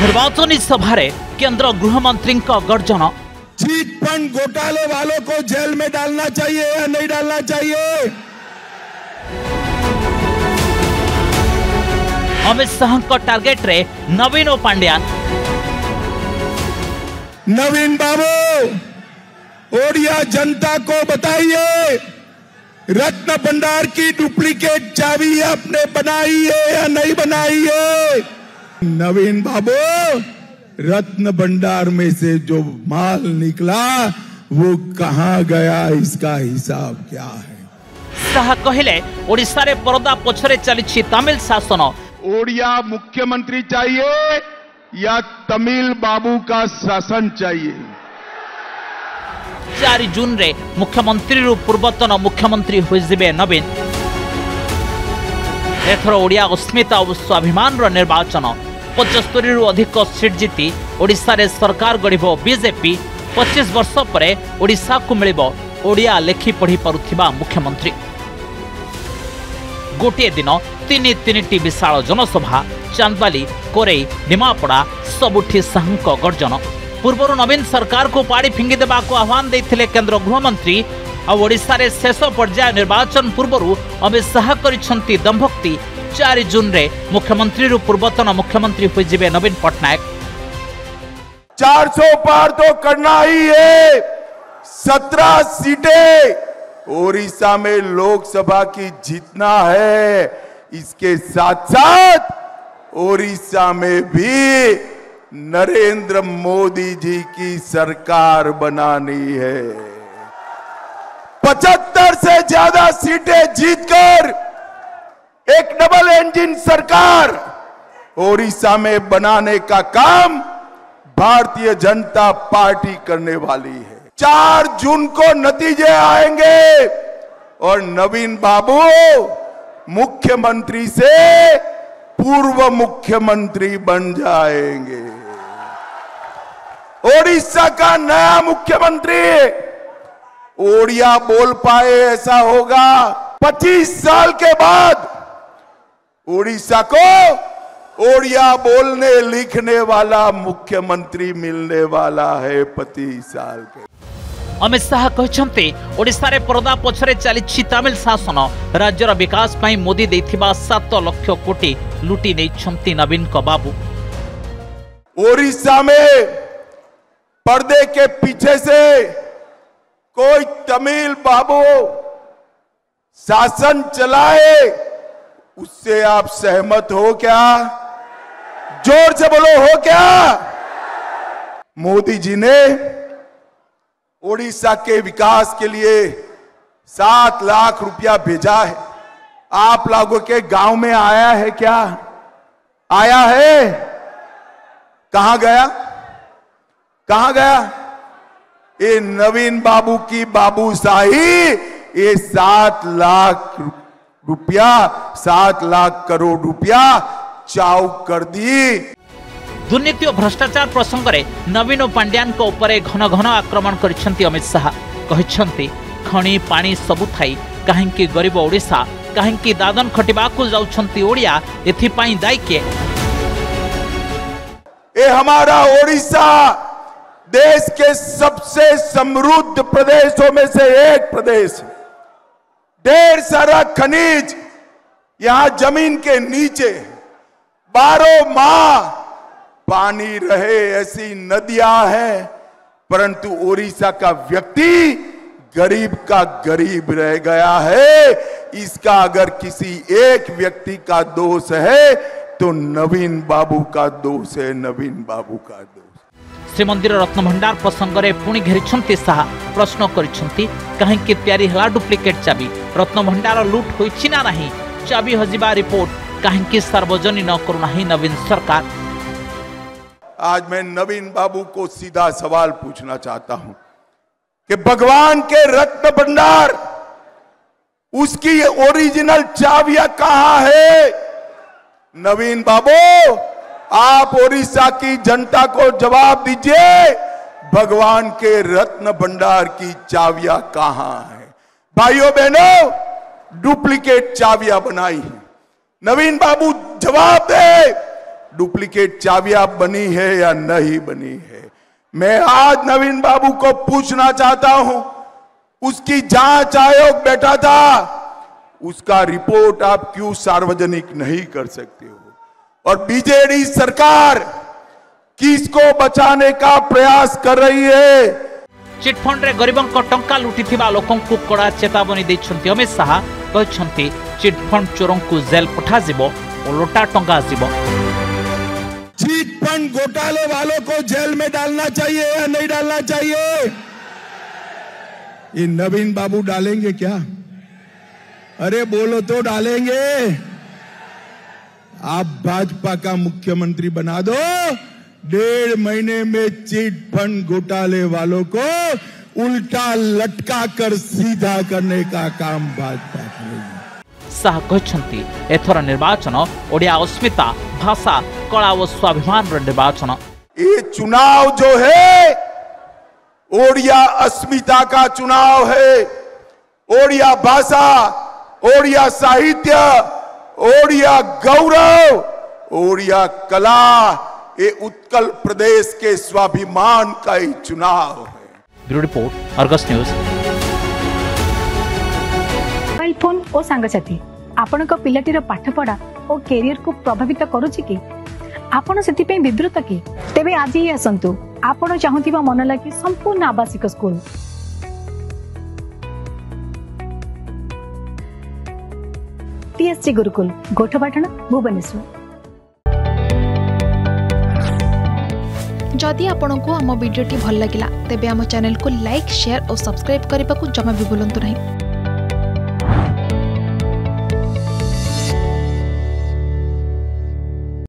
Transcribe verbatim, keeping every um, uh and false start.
निर्वाचनी सभारे केंद्र गृहमंत्री गर्जन। चीट फंड घोटाले वालों को जेल में डालना चाहिए या नहीं डालना चाहिए? अमित शाह को टारगेट रे नवीन और पांड्यान। नवीन बाबू ओडिया जनता को बताइए, रत्न भंडार की डुप्लीकेट चाबी आपने बनाई है या नहीं बनाई है? नवीन बाबू, रत्न भंडार में से जो माल निकला वो कहां गया, इसका हिसाब क्या है? शाह कहले ओडिशा रे परदा पछरे चली तमिल शासन। ओडिया मुख्यमंत्री चाहिए या तमिल बाबू का शासन चाहिए? चार जून रे मुख्यमंत्री रु पूर्वतन मुख्यमंत्री होइजिबे नवीन। एथर ओडिया अस्मिता और स्वाभिमान रो निर्वाचन। पचहत्तर रु अधिक सीट जीति ओडिशा रे सरकार गढ़िबो बीजेपी। पच्चीस वर्ष पर ओडिशा को मिलिबो ओडिया लेखि पढ़ी पारुथिबा मुख्यमंत्री। गोटे दिन तीन तीन टी विशाल जनसभा चांदबाली कोरेई निमापड़ा सबुठी शाहक गर्जन। पूर्व नवीन सरकार को पाड़ी फिंगी देवा आह्वान देते केंद्र गृहमंत्री। ओडिशा रे शेष पर्याय निर्वाचन पूर्व अमित शाह करिसेंती दंभक्ति। चार जून रे मुख्यमंत्री रु पूर्वतन मुख्यमंत्री होइजिबे नवीन पटनायक। चार सौ पार तो करना ही है। सत्रह सीटें ओडिशा में लोकसभा की जीतना है। इसके साथ साथ ओडिशा में भी नरेंद्र मोदी जी की सरकार बनानी है। पचहत्तर से ज्यादा सीटें जीतकर एक डबल इंजन सरकार ओडिशा में बनाने का काम भारतीय जनता पार्टी करने वाली है। चार जून को नतीजे आएंगे और नवीन बाबू मुख्यमंत्री से पूर्व मुख्यमंत्री बन जाएंगे। ओडिशा का नया मुख्यमंत्री ओडिया बोल पाए ऐसा होगा। पच्चीस साल के बाद ओडिशा को ओडिया बोलने लिखने वाला मुख्यमंत्री मिलने वाला है। पच्चीस साल के अमित शाह कहते ओडिशा रे परदा पछरे चली तमिल शासन। राज्यर विकास पाई मोदी देथिबा सात लक्ष कोटी लुटी नहीं नवीन को बाबू। ओडिशा में पर्दे के पीछे से कोई तमिल बाबू शासन चलाए, उससे आप सहमत हो क्या? जोर से बोलो, हो क्या? मोदी जी ने ओडिशा के विकास के लिए सात लाख रुपया भेजा है। आप लोगों के गांव में आया है क्या? आया है? कहां गया? कहां गया? ये नवीन बाबू की बाबूशाही, ये सात लाख रुपया सात लाख करोड़ रुपया चाउ कर दी। दुर्नीति और भ्रष्टाचार प्रसंग में नवीन पांड्यान को ऊपर घन घन आक्रमण करिसेंती अमित शाह। कहिसेंती खणी पानी सबु थाई काहेकि गरीब ओडिशा, काहेकि दादन खटिबा को जाउछंती ओडिया, एथिपाई दायी किए? ये हमारा ओडिशा देश के सबसे समृद्ध प्रदेशों में से एक प्रदेश है। ढेर सारा खनिज यहां जमीन के नीचे, बारह माह पानी रहे ऐसी नदियां हैं। परंतु ओडिशा का व्यक्ति गरीब का गरीब रह गया है। इसका अगर किसी एक व्यक्ति का दोष है तो नवीन बाबू का दोष है। नवीन बाबू का दोष। श्रीमंदिर रत्न भंडार प्रसंग में पुणी घेरी शाह प्रश्न करिसेंती काहेकि तैयारी हला डुप्लिकेट चाबी? रत्न भंडार लुट होइछि ना नहीं? चाबी हजिबा रिपोर्ट काहेकि सार्वजनिक न करू नहीं नवीन सरकार? आज मैं नवीन बाबू को सीधा सवाल पूछना चाहता हूं कि भगवान के रत्न भंडार, उसकी ओरिजिनल चाबियां कहां है? नवीन बाबू, आप ओडिशा की जनता को जवाब दीजिए, भगवान के रत्न भंडार की चाबियां कहां हैं? भाइयों बहनों, डुप्लीकेट चाबियां बनाई है। नवीन बाबू जवाब दे, डुप्लीकेट चाबियां बनी है या नहीं बनी है। मैं आज नवीन बाबू को पूछना चाहता हूं, उसकी जांच आयोग बैठा था, उसका रिपोर्ट आप क्यों सार्वजनिक नहीं कर सकते हो? और बीजेडी सरकार किसको बचाने का प्रयास कर रही है? चिटफंड रे गरीबों को टंका लुटिथिबा लोकों को कड़ा चेतावनी दैछन्ति अमित शाह। कहछन्ति चिटफंड चोरों को जेल पठा जिवो और लोटा टंका जिवो। चिटफंड घोटाले वालों को जेल में डालना चाहिए या नहीं डालना चाहिए? ये नवीन बाबू डालेंगे क्या? अरे बोलो तो डालेंगे? आप भाजपा का मुख्यमंत्री बना दो, डेढ़ महीने में चिट फंड घोटाले वालों को उल्टा लटका कर सीधा करने का काम भाजपा करेगी। शाह कहछन्ति एथर निर्वाचन ओडिया अस्मिता, भाषा, कला और स्वाभिमान रो निर्वाचन। ये चुनाव जो है ओडिया अस्मिता का चुनाव है। ओडिया भाषा, ओडिया साहित्य, ओडिया गौरव, ओडिया कला, ये उत्कल प्रदेश के स्वाभिमान का ही चुनाव है। Bureau report, Argus news. Mobile phone और सांगसाथी आपण को पिलाटीर पाठपढ़ा और कैरियर को प्रभावित करुछि कि आपण सेति पे विब्रत कि तेबे आज ही आसंतु आपण चाहुथिबा मन लागी संपूर्ण आवासिक स्कूल टीएससी गुरुकुल गोठपाटण भुवनेश्वर। जदि आपंक आम भिडी भल लगा तेब आम चैनल को लाइक, शेयर और सब्सक्राइब करने को जमा भी भूलु नहीं।